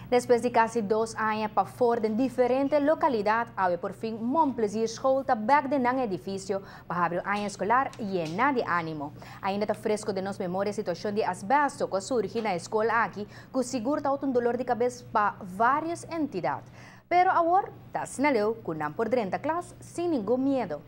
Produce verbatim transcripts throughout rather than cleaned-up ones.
Después de casi dos años para fora en diferentes localidades, hay por fin mon plezier school está back de ng edificio para abrir año escolar llena de ánimo. Ainda está fresco de nos memória a situação de asbesto que surge na escola aqui, que seguro está um dolor de cabeça para várias entidades. Pero agora está sinaleu que não por dentro da classe sem nenhum medo.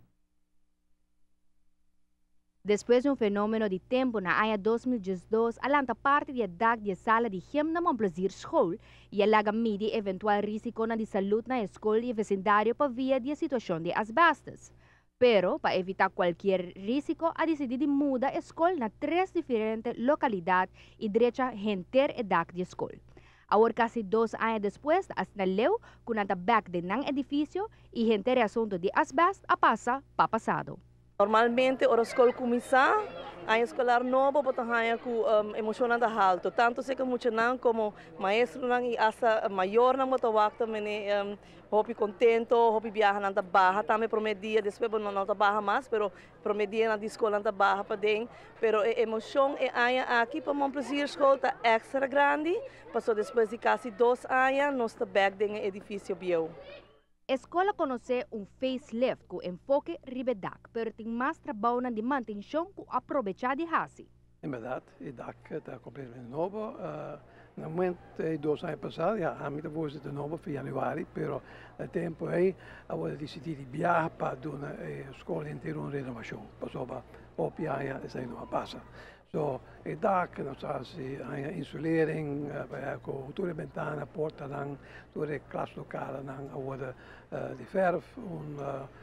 Después de um fenômeno de tempo na área dois mil e dois, a lanta parte da dag de sala de gem na Montplaisir School e a laga mide eventual risco na de saúde na escola e vecindário para via de situação de asbestos. Pero, para evitar qualquer risco, a decidido de mudar a escola na três diferentes localidades e direita renter a dag de escola. Agora, quase dois anos depois, as na leu, com a back de nang edifício e renter assunto de asbesto a passa para passado. Normalmente, a escola começa, a escolar novo, botão haya com um, emocionante alto. Tanto se que muito não como maestro não e asa maior não botou wakta mene um, hopi contento, hopi viaja nanta barra, também promedia, depois não nota barra mais, pero promedia na escola nanta barra para dentro. Pero a emoção é aya aqui para Montplaisir School tá extra grande, passou depois de quase dois anos, nós está back dentro do edifício bio. A escola conhece um facelift com enfoque ribedak, pero tem mais trabalho na de manutenção com aproveitar de hasi. É verdade, o dak está completamente novo. Uh, no momento, dois anos passados, ja, a minha voz é novo para januário, pero o tempo aí, eu decidi viajar para a escola inteira uma renovação. Passou para o piaia, isso aí não passa. So, o dak, nós fazemos a insulering, com toda a ventana, porta, toda a classe local, agora de verf, um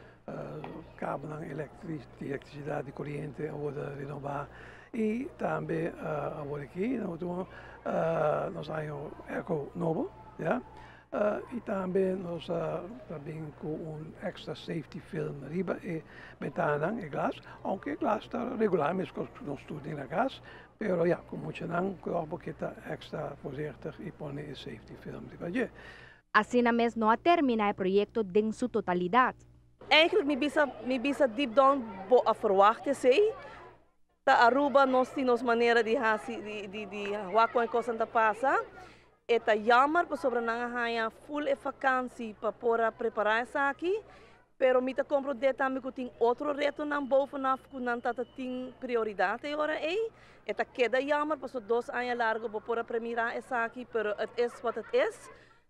cabo de eletricidade, de corrente, agora renovar. E também, agora aqui, nós temos eco novo, ja? Uh, e também nós uh, também com um extra safety film riba e ventana e glas, aunque o glas está regular, mas nós estudamos na gas, pero ja, com muito não, como que está extra voorzichtig e põe o safety film riba. Assim mesmo não termina o projeto em sua totalidade. Eigenlijk me bisa me bisa deep down bo a verwachten sei. Ta Aruba nós temos maneira de hasi de de de wa com coisa tá passa. Eta jammer para sobre nanga haya full e vakantie para pora preparar essa aqui, pero mita compro de também que tem outro reto na bovenaf que não tá tem prioridade agora aí. Eta queda jammer para sobre dois anos largo para pora premirar essa aqui, pero it is what it is.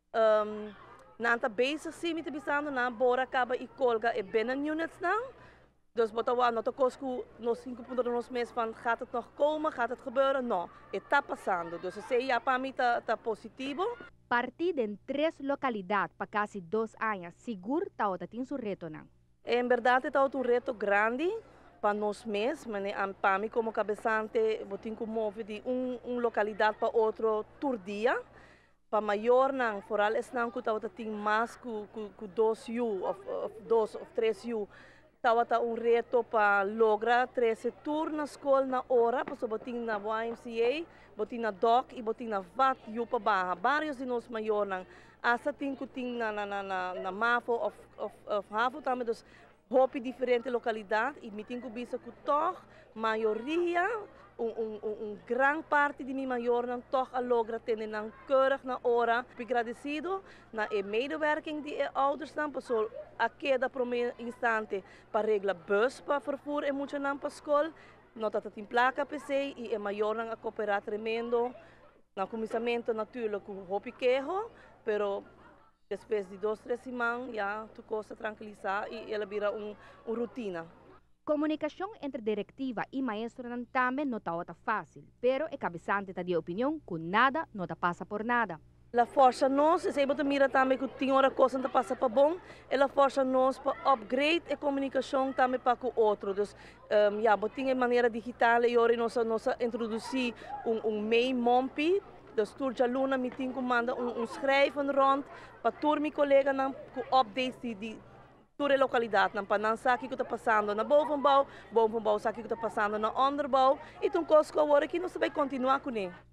Um, nanta base sim mita bisando na bora acaba e colga e binnen units não. Dus wat we aan het kosten, nog cinco punten nos meses van gaat het nog komen, gaat het gebeuren? No, está passando. Dus se ja para mim tá tá positivo. Partir de três localidades para quase dois anos, seguro tá outra tem seu reto não. Em verdade tá um reto grande para nós mesmos, mas para mim como cabeçante, vou ter que mover de um um localidade para outro por dia. Para maior não, foral é não que tá outra tem mais que que dois u of dois of três u. Tawata um reto para lograr treze turnos na escola na hora, para botin na Y M C A, botin na D O C e botin na V A T e para barra. Vários de nós maiores, asa tem que tem na na na na na Mafo of of of Hafo também dos hopi diferente localidade e me tem que bisa que toch maioria um um um gran parte de mi maior não toch a logra ter na keurig na hora. Agradecido na e medewerking de e ouders dan passou a queda primeiro instante para regla bus para vervoer e muito não para escola. Nota dat in placa P C e é maior não a cooperar tremendo. Na começamento natuurlijk com hopi quejo, pero depois de dois três semanas já tu costa tranquilizar e ela vira um um rotina. Comunicação entre diretiva e maestro também não está fácil, pero o cabeçante está de opinião que nada não passa por nada. La força nós, se você mira também que tem hora coisa não passa para bom, ela força nós para upgrade a comunicação também para o outro. Dus, um, ja, botinha maneira digital e agora nós nós introduzir um um mail mompi. Dus tur já luna me tem que mandar um um schrijven rond para tur mi colega não updates de, de toda a localidade, não para não saber o que está passando na bovenbouw, bovenbouw sabe o que está passando na onderbouw, e então coisa que agora que nós vai continuar com ele.